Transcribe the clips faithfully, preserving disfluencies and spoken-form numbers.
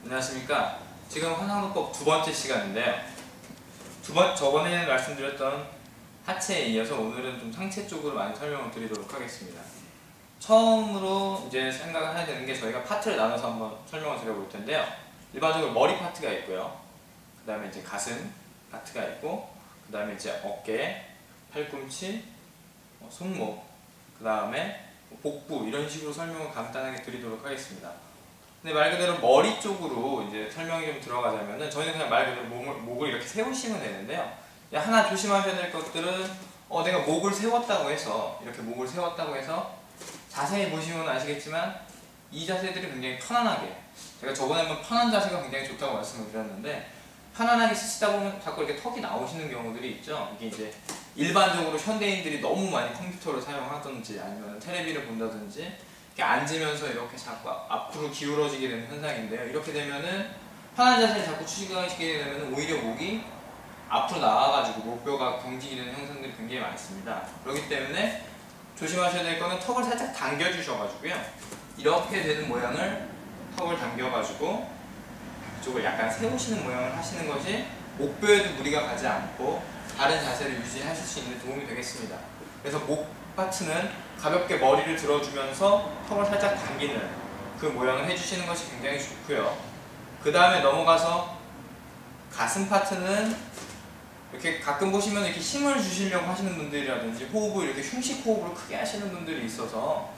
안녕하십니까. 지금 환상도법 두 번째 시간인데요. 두 번, 저번에 말씀드렸던 하체에 이어서 오늘은 좀 상체 쪽으로 많이 설명을 드리도록 하겠습니다. 처음으로 이제 생각을 해야 되는 게 저희가 파트를 나눠서 한번 설명을 드려볼 텐데요. 일반적으로 머리 파트가 있고요. 그 다음에 이제 가슴 파트가 있고, 그 다음에 이제 어깨, 팔꿈치, 손목, 그 다음에 복부 이런 식으로 설명을 간단하게 드리도록 하겠습니다. 근데 말 그대로 머리 쪽으로 이제 설명이 좀 들어가자면은 저희는 그냥 말 그대로 목을, 목을 이렇게 세우시면 되는데요. 하나 조심하셔야 될 것들은 어 내가 목을 세웠다고 해서 이렇게 목을 세웠다고 해서 자세히 보시면 아시겠지만 이 자세들이 굉장히 편안하게, 제가 저번에 한번 편한 자세가 굉장히 좋다고 말씀을 드렸는데 편안하게 쓰시다 보면 자꾸 이렇게 턱이 나오시는 경우들이 있죠. 이게 이제 일반적으로 현대인들이 너무 많이 컴퓨터를 사용하든지 아니면 텔레비를 본다든지 이렇게 앉으면서 이렇게 자꾸 앞으로 기울어지게 되는 현상인데요. 이렇게 되면은 편한 자세를 자꾸 취직하시게 되면 오히려 목이 앞으로 나와가지고 목뼈가 경직이 되는 현상들이 굉장히 많습니다. 그렇기 때문에 조심하셔야 될 거는 턱을 살짝 당겨주셔가지고요. 이렇게 되는 모양을 턱을 당겨가지고 이쪽을 약간 세우시는 모양을 하시는 것이 목뼈에도 무리가 가지 않고 다른 자세를 유지하실 수 있는 도움이 되겠습니다. 그래서 목 파트는 가볍게 머리를 들어주면서 턱을 살짝 당기는 그 모양을 해주시는 것이 굉장히 좋고요. 그 다음에 넘어가서 가슴 파트는 이렇게 가끔 보시면 이렇게 힘을 주시려고 하시는 분들이라든지 호흡을 이렇게 흉식 호흡을 크게 하시는 분들이 있어서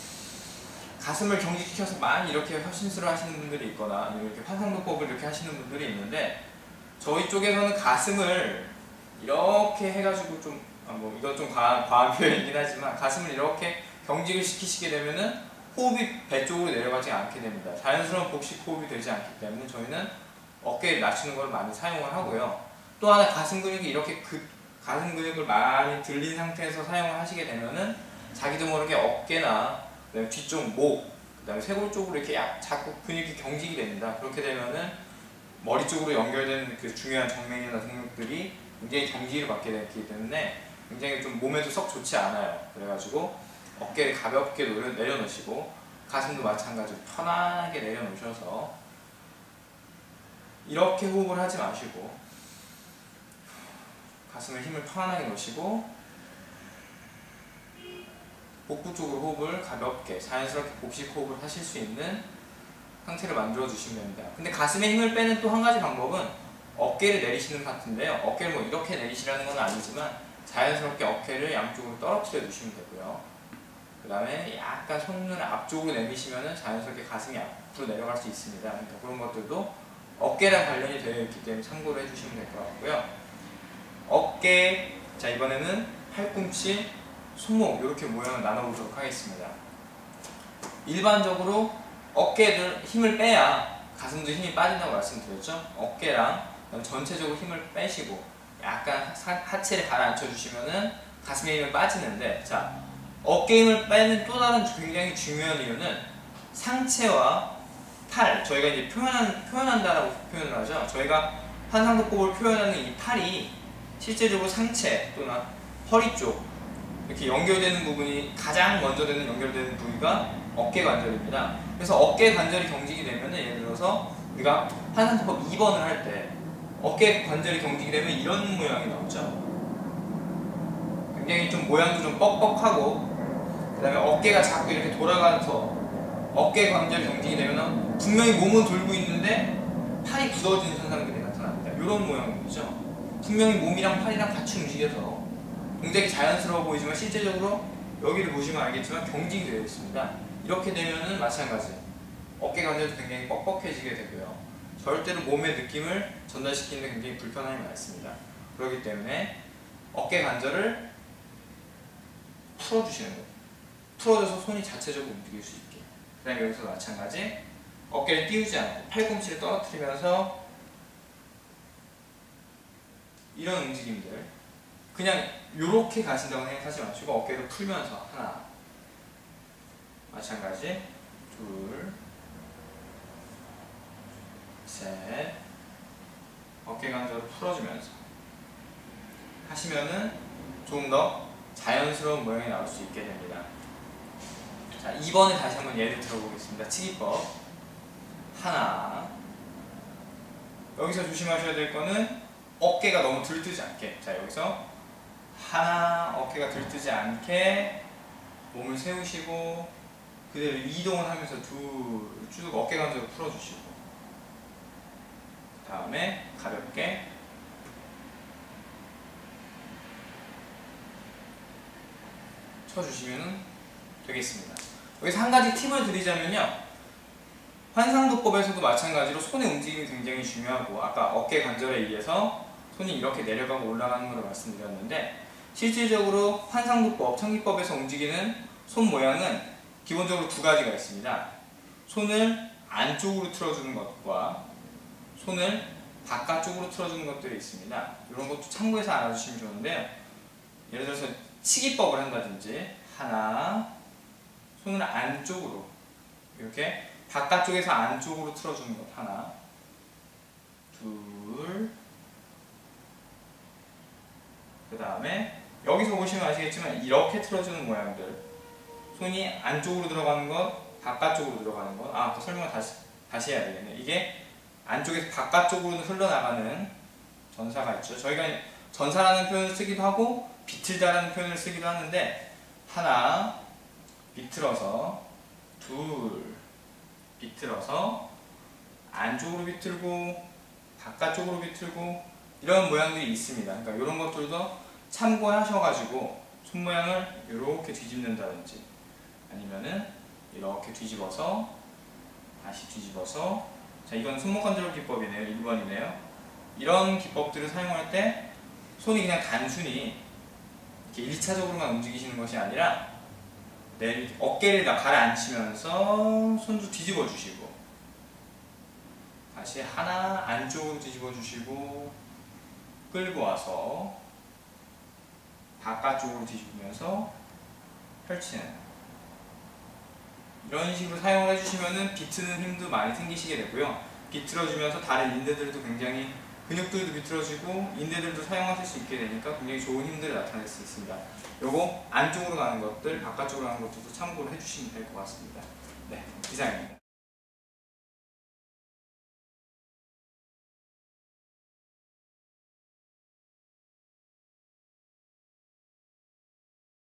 가슴을 경직시켜서 많이 이렇게 허심스러 하시는 분들이 있거나 아니면 이렇게 환상도법을 이렇게 하시는 분들이 있는데 저희 쪽에서는 가슴을 이렇게 해가지고 좀, 아 뭐 이건 좀 과한, 과한 표현이긴 하지만 가슴을 이렇게 경직을 시키시게 되면은 호흡이 배 쪽으로 내려가지 않게 됩니다. 자연스러운 복식 호흡이 되지 않기 때문에 저희는 어깨를 낮추는 걸 많이 사용을 하고요. 또 하나 가슴 근육이 이렇게 그, 가슴 근육을 많이 들린 상태에서 사용을 하시게 되면은 자기도 모르게 어깨나 그다음에 뒤쪽 목, 그 다음에 쇄골 쪽으로 이렇게 약, 자꾸 근육이 경직이 됩니다. 그렇게 되면은 머리 쪽으로 연결되는 그 중요한 정맥이나 동맥들이 굉장히 경직을 받게 되기 때문에 굉장히 좀 몸에도 썩 좋지 않아요. 그래가지고 어깨를 가볍게 내려놓으시고 가슴도 마찬가지로 편안하게 내려놓으셔서 이렇게 호흡을 하지 마시고 가슴에 힘을 편안하게 놓으시고 복부 쪽으로 호흡을 가볍게 자연스럽게 복식 호흡을 하실 수 있는 상태를 만들어 주시면 됩니다. 근데 가슴에 힘을 빼는 또 한 가지 방법은 어깨를 내리시는 파트인데요. 어깨를 뭐 이렇게 내리시라는 건 아니지만 자연스럽게 어깨를 양쪽으로 떨어뜨려 주시면 되고요. 그 다음에 약간 손을 앞쪽으로 내미시면 자연스럽게 가슴이 앞으로 내려갈 수 있습니다. 그러니까 그런 것들도 어깨랑 관련이 되어 있기 때문에 참고를 해주시면 될 것 같고요. 어깨, 자 이번에는 팔꿈치, 손목 이렇게 모양을 나눠보도록 하겠습니다. 일반적으로 어깨를 힘을 빼야 가슴도 힘이 빠진다고 말씀드렸죠. 어깨랑 전체적으로 힘을 빼시고 약간 하체를 가라앉혀 주시면은 가슴에 힘이 빠지는데, 자 어깨 힘을 빼는 또 다른 굉장히 중요한 이유는 상체와 팔, 저희가 이제 표현한, 표현한다라고 표현을 하죠. 저희가 환상도법을 표현하는 이 팔이 실제적으로 상체 또는 허리 쪽 이렇게 연결되는 부분이 가장 먼저 되는 연결되는 부위가 어깨 관절입니다. 그래서 어깨 관절이 경직이 되면 예를 들어서 우리가 환상도법 이 번을 할 때 어깨 관절이 경직이 되면 이런 모양이 나오죠. 굉장히 좀 모양도 좀 뻑뻑하고 그 다음에 어깨가 자꾸 이렇게 돌아가서 어깨 관절이 경직이 되면 분명히 몸은 돌고 있는데 팔이 굳어지는 현상들이 나타납니다. 이런 모양이죠. 분명히 몸이랑 팔이랑 같이 움직여서 굉장히 자연스러워 보이지만 실제적으로 여기를 보시면 알겠지만 경직이 되어 있습니다. 이렇게 되면은 마찬가지 어깨 관절도 굉장히 뻑뻑해지게 되고요. 절대로 몸의 느낌을 전달시키는 데 굉장히 불편함이 많습니다. 그렇기 때문에 어깨 관절을 풀어주시는 거예요. 풀어줘서 손이 자체적으로 움직일 수 있게. 그 다음에 여기서 마찬가지 어깨를 띄우지 않고 팔꿈치를 떨어뜨리면서 이런 움직임들 그냥 이렇게 가신다고 생각하지 마시고 어깨를 풀면서 하나, 마찬가지 둘, 셋, 어깨 관절을 풀어주면서 하시면은 조금 더 자연스러운 모양이 나올 수 있게 됩니다. 자, 이 번에 다시 한번 예를 들어보겠습니다. 치기법 하나, 여기서 조심하셔야 될 거는 어깨가 너무 들뜨지 않게. 자, 여기서 하나, 어깨가 들뜨지 않게 몸을 세우시고 그대로 이동을 하면서 둘 쭉 어깨 관절을 풀어주시고, 그 다음에 가볍게 쳐주시면 되겠습니다. 여기서 한 가지 팁을 드리자면요, 환상도법에서도 마찬가지로 손의 움직임이 굉장히 중요하고, 아까 어깨 관절에 의해서 손이 이렇게 내려가고 올라가는 것을 말씀드렸는데, 실질적으로 환상도법, 청기법에서 움직이는 손 모양은 기본적으로 두 가지가 있습니다. 손을 안쪽으로 틀어주는 것과 손을 바깥쪽으로 틀어주는 것들이 있습니다. 이런 것도 참고해서 알아주시면 좋은데요. 예를 들어서 치기법을 한다든지, 하나, 손을 안쪽으로 이렇게 바깥쪽에서 안쪽으로 틀어주는 것 하나, 둘, 그 다음에 여기서 보시면 아시겠지만 이렇게 틀어주는 모양들, 손이 안쪽으로 들어가는 것, 바깥쪽으로 들어가는 것. 아, 또 설명을 다시, 다시 해야 되겠네. 이게 안쪽에서 바깥쪽으로 흘러나가는 전사가 있죠. 저희가 전사라는 표현을 쓰기도 하고 비틀다라는 표현을 쓰기도 하는데, 하나, 비틀어서, 둘, 비틀어서, 안쪽으로 비틀고 바깥쪽으로 비틀고, 이런 모양들이 있습니다. 그러니까 이런 것들도 참고하셔가지고 손 모양을 이렇게 뒤집는다든지, 아니면은 이렇게 뒤집어서 다시 뒤집어서, 자, 이건 손목 컨트롤 기법이네요. 일 번이네요. 이런 기법들을 사용할 때 손이 그냥 단순히 이렇게 일 차적으로만 움직이시는 것이 아니라 내 어깨를 가라앉히면서 손도 뒤집어 주시고, 다시 하나 안쪽으로 뒤집어 주시고, 끌고 와서 바깥쪽으로 뒤집으면서 펼치는, 이런 식으로 사용을 해주시면은 비트는 힘도 많이 생기시게 되고요. 비틀어주면서 다른 인대들도 굉장히, 근육들도 비틀어지고 인대들도 사용하실 수 있게 되니까 굉장히 좋은 힘들을 나타낼 수 있습니다. 요거 안쪽으로 가는 것들, 바깥쪽으로 가는 것들도 참고를 해주시면 될 것 같습니다. 네, 이상입니다.